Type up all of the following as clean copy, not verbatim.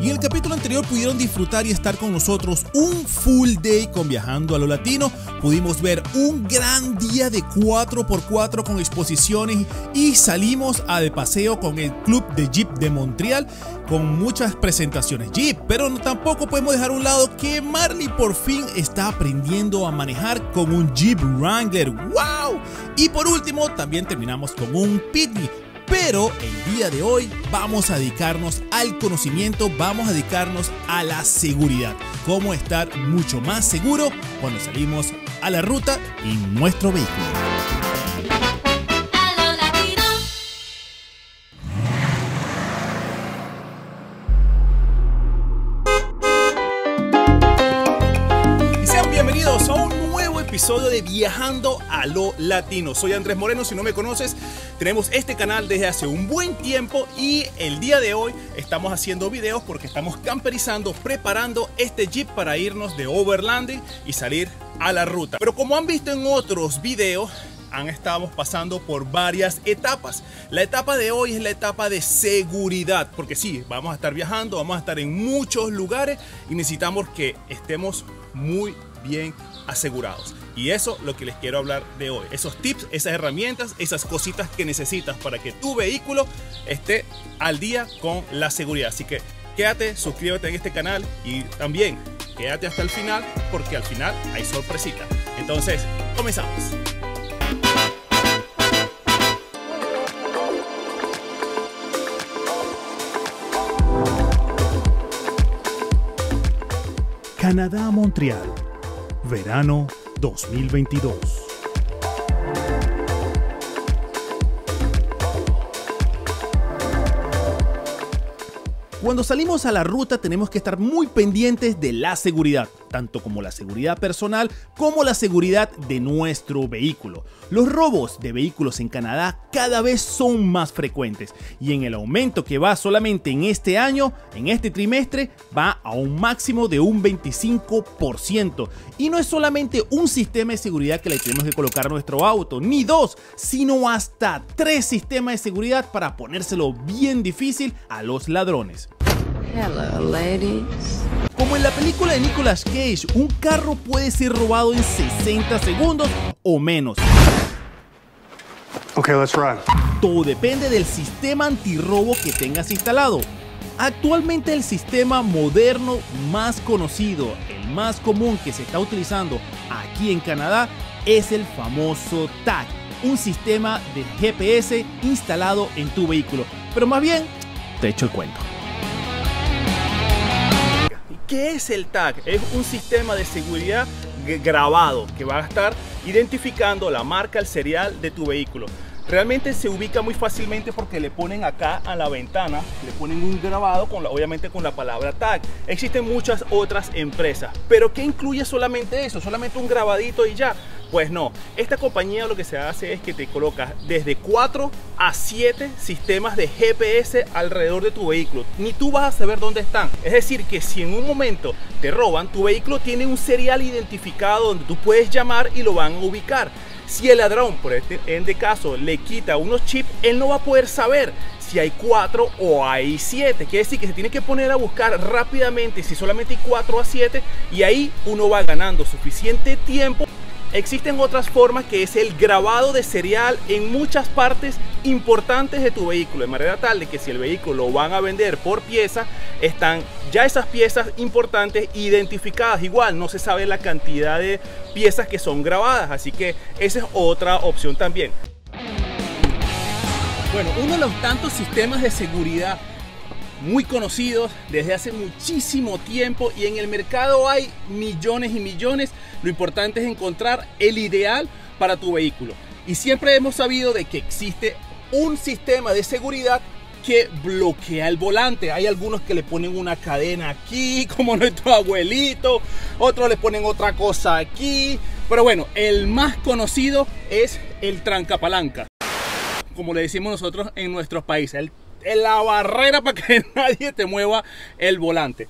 Y en el capítulo anterior pudieron disfrutar y estar con nosotros un full day con Viajando a lo Latino. Pudimos ver un gran día de 4x4 con exposiciones y salimos de paseo con el Club de Jeep de Montreal con muchas presentaciones Jeep, pero tampoco podemos dejar a un lado que Marley por fin está aprendiendo a manejar con un Jeep Wrangler. ¡Wow! Y por último también terminamos con un Pitney. Pero el día de hoy vamos a dedicarnos al conocimiento, vamos a dedicarnos a la seguridad. Cómo estar mucho más seguro cuando salimos a la ruta en nuestro vehículo. Bienvenidos a un nuevo episodio de Viajando a lo Latino. Soy Andrés Moreno, si no me conoces, tenemos este canal desde hace un buen tiempo y el día de hoy estamos haciendo videos porque estamos camperizando, preparando este Jeep para irnos de overlanding y salir a la ruta. Pero como han visto en otros videos, estamos pasando por varias etapas. La etapa de hoy es la etapa de seguridad, porque sí, vamos a estar viajando, vamos a estar en muchos lugares y necesitamos que estemos muy bien asegurados. Y eso es lo que les quiero hablar de hoy. Esos tips, esas herramientas, esas cositas que necesitas para que tu vehículo esté al día con la seguridad. Así que quédate, suscríbete en este canal y también quédate hasta el final porque al final hay sorpresita. Entonces, comenzamos. Canadá, Montreal, verano 2022. Cuando salimos a la ruta tenemos que estar muy pendientes de la seguridad, tanto como la seguridad personal como la seguridad de nuestro vehículo. Los robos de vehículos en Canadá cada vez son más frecuentes y en el aumento que va solamente en este año, en este trimestre, va a un máximo de un 25%. Y no es solamente un sistema de seguridad que le tenemos que colocar a nuestro auto, ni dos, sino hasta 3 sistemas de seguridad para ponérselo bien difícil a los ladrones. Hello, ladies. Como en la película de Nicolas Cage, un carro puede ser robado en 60 segundos o menos. Okay, let's run. Todo depende del sistema antirrobo que tengas instalado. Actualmente el sistema moderno más conocido, el más común que se está utilizando aquí en Canadá, es el famoso TAG, un sistema de GPS instalado en tu vehículo. Pero más bien, te echo el cuento. ¿Qué es el TAG? Es un sistema de seguridad grabado que va a estar identificando la marca, el serial de tu vehículo. Realmente se ubica muy fácilmente porque le ponen acá a la ventana, le ponen un grabado obviamente con la palabra TAG. Existen muchas otras empresas, pero ¿qué incluye solamente eso? ¿Solamente un grabadito y ya? Pues no, esta compañía lo que se hace es que te coloca desde 4 a 7 sistemas de GPS alrededor de tu vehículo. Ni tú vas a saber dónde están. Es decir, que si en un momento te roban, tu vehículo tiene un serial identificado donde tú puedes llamar y lo van a ubicar. Si el ladrón, por este caso, le quita unos chips, él no va a poder saber si hay 4 o hay 7. Quiere decir que se tiene que poner a buscar rápidamente si solamente hay 4 a 7 y ahí uno va ganando suficiente tiempo. Existen otras formas que es el grabado de serial en muchas partes importantes de tu vehículo, de manera tal de que si el vehículo lo van a vender por pieza, están ya esas piezas importantes identificadas. Igual no se sabe la cantidad de piezas que son grabadas, así que esa es otra opción también. Bueno, uno de los tantos sistemas de seguridad muy conocidos desde hace muchísimo tiempo y en el mercado hay millones y millones. Lo importante es encontrar el ideal para tu vehículo y siempre hemos sabido de que existe un sistema de seguridad que bloquea el volante. Hay algunos que le ponen una cadena aquí como nuestro abuelito, otros le ponen otra cosa aquí, pero bueno, el más conocido es el trancapalanca, como le decimos nosotros en nuestros países, la barrera para que nadie te mueva el volante.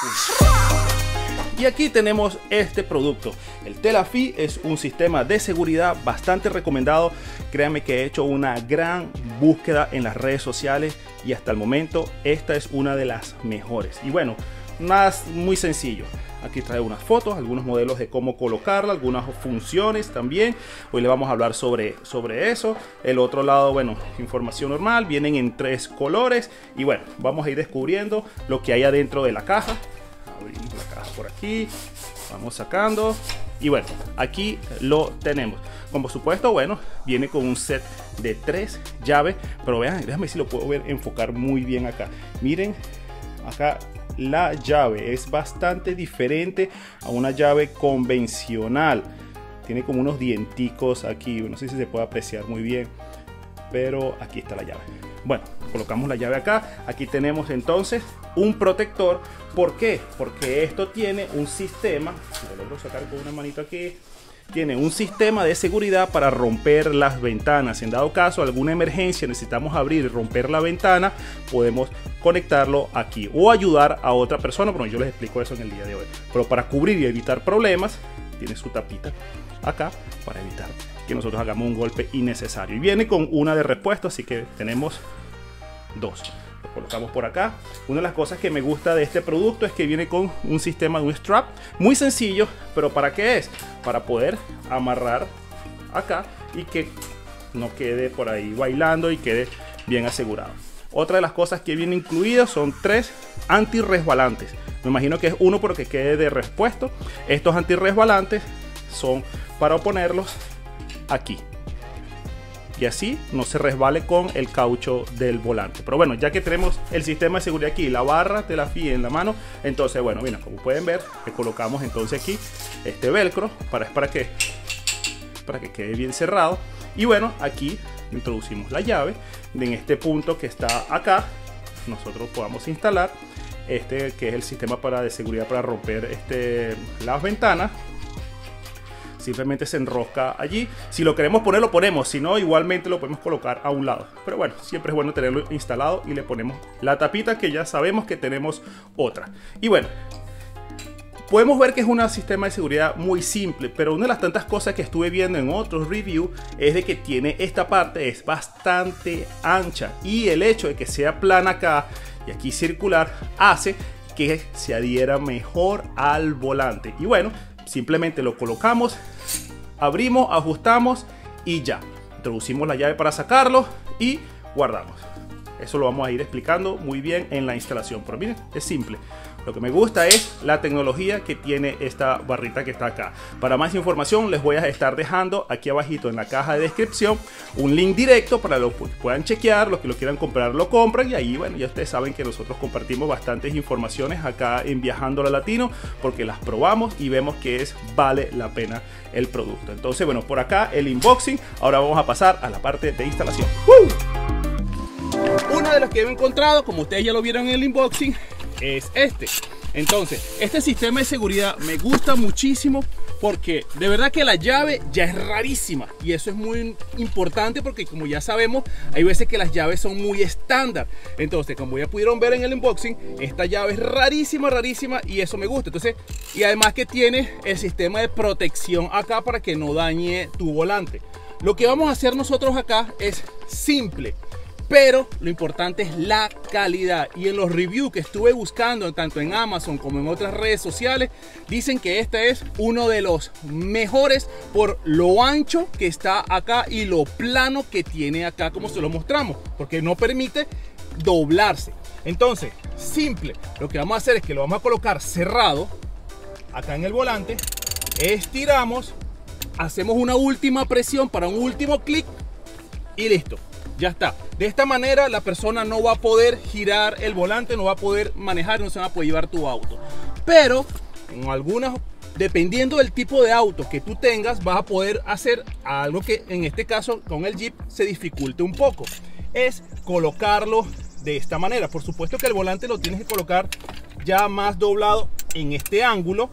Y aquí tenemos este producto. El Telafy es un sistema de seguridad bastante recomendado. Créanme que he hecho una gran búsqueda en las redes sociales y hasta el momento esta es una de las mejores. Y bueno, más muy sencillo. Aquí trae unas fotos, algunos modelos de cómo colocarla, algunas funciones también. Hoy le vamos a hablar sobre eso. El otro lado, bueno, información normal. Vienen en 3 colores. Y bueno, vamos a ir descubriendo lo que hay adentro de la caja. Abrimos la caja por aquí. Vamos sacando. Y bueno, aquí lo tenemos. Como supuesto, bueno, viene con un set de 3 llaves. Pero vean, déjame ver si lo puedo ver, enfocar muy bien acá. Miren, acá la llave es bastante diferente a una llave convencional. Tiene como unos dienticos aquí, no sé si se puede apreciar muy bien, pero aquí está la llave. Bueno, colocamos la llave acá. Aquí tenemos entonces un protector. ¿Por qué? Porque esto tiene un sistema, si lo logro sacar con una manito aquí, tiene un sistema de seguridad para romper las ventanas. En dado caso, alguna emergencia, necesitamos abrir y romper la ventana, podemos conectarlo aquí o ayudar a otra persona. Bueno, yo les explico eso en el día de hoy. Pero para cubrir y evitar problemas, tiene su tapita acá para evitar que nosotros hagamos un golpe innecesario. Y viene con una de repuesto, así que tenemos 2. Lo colocamos por acá. Una de las cosas que me gusta de este producto es que viene con un sistema de un strap muy sencillo, pero ¿para qué es? Para poder amarrar acá y que no quede por ahí bailando y quede bien asegurado. Otra de las cosas que viene incluidas son 3 antirresbalantes. Me imagino que es uno porque quede de repuesto. Estos antirresbalantes son para ponerlos aquí y así no se resbale con el caucho del volante. Pero bueno, ya que tenemos el sistema de seguridad aquí, la barra de la FIA en la mano, entonces bueno, mira, como pueden ver, le colocamos entonces aquí este velcro para que quede bien cerrado. Y bueno, aquí introducimos la llave en este punto que está acá. Nosotros podamos instalar este que es el sistema de seguridad para romper las ventanas. Simplemente se enrosca allí. Si lo queremos poner, lo ponemos. Si no, igualmente lo podemos colocar a un lado. Pero bueno, siempre es bueno tenerlo instalado. Y le ponemos la tapita, que ya sabemos que tenemos otra. Y bueno, podemos ver que es un sistema de seguridad muy simple. Pero una de las tantas cosas que estuve viendo en otros reviews es de que tiene esta parte, es bastante ancha. Y el hecho de que sea plana acá y aquí circular hace que se adhiera mejor al volante. Y bueno, simplemente lo colocamos, abrimos, ajustamos y ya. Introducimos la llave para sacarlo y guardamos. Eso lo vamos a ir explicando muy bien en la instalación. Pero miren, es simple. Lo que me gusta es la tecnología que tiene esta barrita que está acá. Para más información les voy a estar dejando aquí abajito en la caja de descripción un link directo para los que puedan chequear, los que lo quieran comprar lo compran. Y ahí bueno, ya ustedes saben que nosotros compartimos bastantes informaciones acá en Viajando a Latino, porque las probamos y vemos que vale la pena el producto. Entonces bueno, por acá el unboxing. Ahora vamos a pasar a la parte de instalación. Una de las que he encontrado, como ustedes ya lo vieron en el unboxing, es este. Entonces, este sistema de seguridad me gusta muchísimo porque de verdad que la llave ya es rarísima. Y eso es muy importante porque, como ya sabemos, hay veces que las llaves son muy estándar. Entonces, como ya pudieron ver en el unboxing, esta llave es rarísima, rarísima, y eso me gusta. Entonces, y además que tiene el sistema de protección acá para que no dañe tu volante. Lo que vamos a hacer nosotros acá es simple, pero lo importante es la calidad. Y en los reviews que estuve buscando, tanto en Amazon como en otras redes sociales, dicen que este es uno de los mejores por lo ancho que está acá y lo plano que tiene acá, como se lo mostramos, porque no permite doblarse. Entonces, simple, lo que vamos a hacer es que lo vamos a colocar cerrado acá en el volante, estiramos, hacemos una última presión para un último clic y listo. Ya está. De esta manera la persona no va a poder girar el volante, no va a poder manejar, no se va a poder llevar tu auto. Pero en algunas, dependiendo del tipo de auto que tú tengas, vas a poder hacer algo que en este caso con el Jeep se dificulte un poco. Es colocarlo de esta manera. Por supuesto que el volante lo tienes que colocar ya más doblado en este ángulo.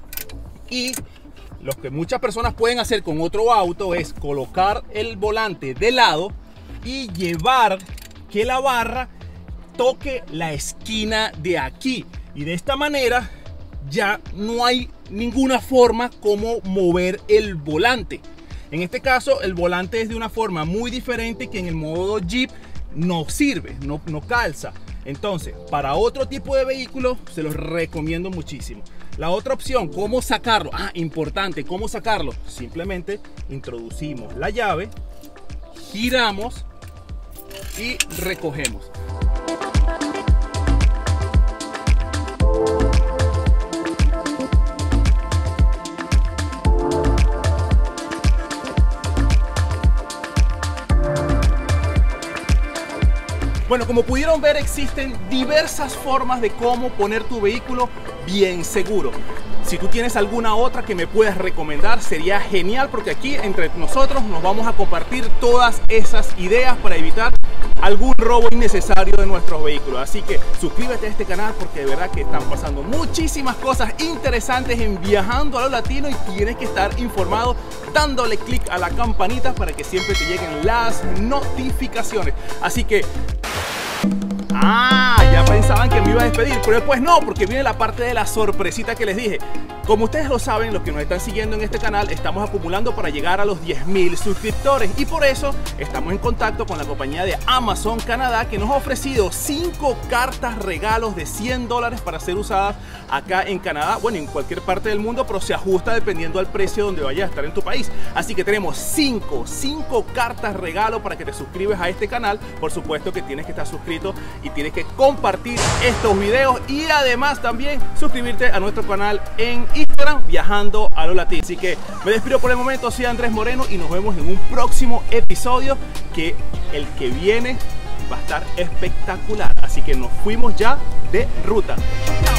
Y lo que muchas personas pueden hacer con otro auto es colocar el volante de lado y llevar que la barra toque la esquina de aquí, y de esta manera ya no hay ninguna forma como mover el volante. En este caso el volante es de una forma muy diferente que en el modo Jeep, no sirve, no calza. Entonces, para otro tipo de vehículo, se los recomiendo muchísimo. La otra opción, ¿cómo sacarlo? Importante, ¿cómo sacarlo? Simplemente introducimos la llave, giramos y recogemos. Bueno, como pudieron ver, existen diversas formas de cómo poner tu vehículo bien seguro. Si tú tienes alguna otra que me puedas recomendar, sería genial, porque aquí entre nosotros nos vamos a compartir todas esas ideas para evitar algún robo innecesario de nuestros vehículos. Así que suscríbete a este canal, porque de verdad que están pasando muchísimas cosas interesantes en Viajando a lo Latino y tienes que estar informado dándole clic a la campanita para que siempre te lleguen las notificaciones. Así que ya pensaban que me iba a despedir, pero después no, porque viene la parte de la sorpresita que les dije. Como ustedes lo saben, los que nos están siguiendo en este canal, estamos acumulando para llegar a los 10.000 suscriptores, y por eso estamos en contacto con la compañía de Amazon Canadá, que nos ha ofrecido 5 cartas regalos de $100 para ser usadas acá en Canadá, bueno, en cualquier parte del mundo, pero se ajusta dependiendo al precio donde vayas a estar en tu país. Así que tenemos 5 cartas regalo para que te suscribas a este canal. Por supuesto que tienes que estar suscrito y tienes que compartir estos videos, y además también suscribirte a nuestro canal en Instagram, Viajando a lo Latino. Así que me despido por el momento, soy Andrés Moreno y nos vemos en un próximo episodio, que el que viene va a estar espectacular. Así que nos fuimos ya de ruta.